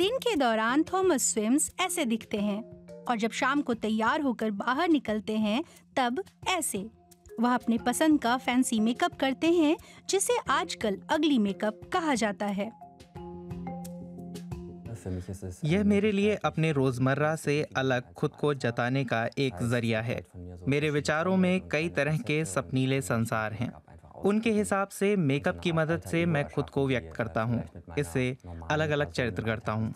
दिन के दौरान थॉमस स्विम्स ऐसे दिखते हैं और जब शाम को तैयार होकर बाहर निकलते हैं तब ऐसे। वह अपने पसंद का फैंसी मेकअप करते हैं जिसे आजकल अगली मेकअप कहा जाता है। यह मेरे लिए अपने रोजमर्रा से अलग खुद को जताने का एक जरिया है। मेरे विचारों में कई तरह के सपनीले संसार हैं। उनके हिसाब से मेकअप की मदद से मैं खुद को व्यक्त करता हूँ। इससे अलग अलग चरित्र करता हूँ।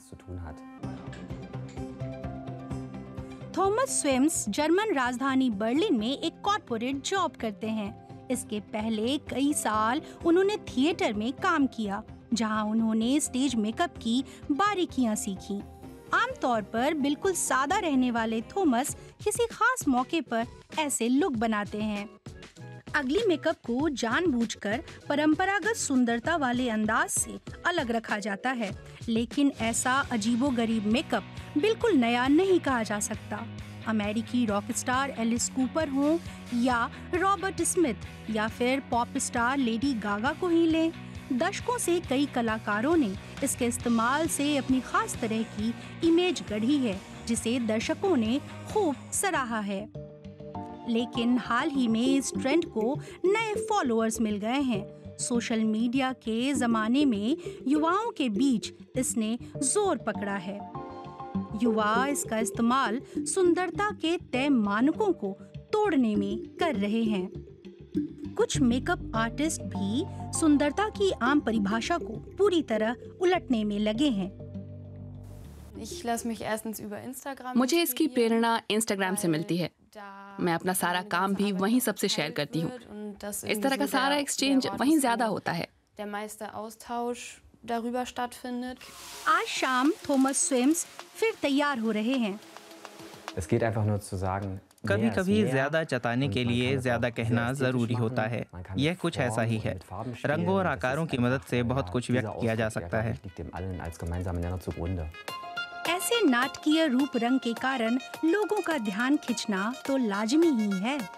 थॉमस स्विम्स जर्मन राजधानी बर्लिन में एक कॉर्पोरेट जॉब करते हैं। इसके पहले कई साल उन्होंने थिएटर में काम किया, जहां उन्होंने स्टेज मेकअप की बारीकियां सीखी। आमतौर पर बिल्कुल सादा रहने वाले थॉमस किसी खास मौके पर ऐसे लुक बनाते हैं। अगली मेकअप को जानबूझकर परंपरागत सुंदरता वाले अंदाज से अलग रखा जाता है, लेकिन ऐसा अजीबोगरीब मेकअप बिल्कुल नया नहीं कहा जा सकता। अमेरिकी रॉक स्टार एलिस कूपर हो या रॉबर्ट स्मिथ या फिर पॉप स्टार लेडी गागा को ही लें, दशकों से कई कलाकारों ने इसके इस्तेमाल से अपनी खास तरह की इमेज गढ़ी है, जिसे दर्शकों ने खूब सराहा है। लेकिन हाल ही में इस ट्रेंड को नए फॉलोअर्स मिल गए हैं। सोशल मीडिया के जमाने में युवाओं के बीच इसने जोर पकड़ा है। युवा इसका इस्तेमाल सुंदरता के तय मानकों को तोड़ने में कर रहे हैं। कुछ मेकअप आर्टिस्ट भी सुंदरता की आम परिभाषा को पूरी तरह उलटने में लगे हैं। मुझे इसकी प्रेरणा इंस्टाग्राम से मिलती है। मैं अपना सारा काम भी वहीं सबसे शेयर करती हूँ। इस तरह का सारा एक्सचेंज वहीं ज्यादा होता है। आज शाम थॉमस स्विम्स फिर तैयार हो रहे हैं। कभी कभी ज्यादा जताने के लिए ज्यादा कहना जरूरी होता है। यह कुछ ऐसा ही है। रंगों और आकारों की मदद से बहुत कुछ व्यक्त किया जा सकता है। ऐसे नाटकीय रूप रंग के कारण लोगों का ध्यान खींचना तो लाजमी ही है।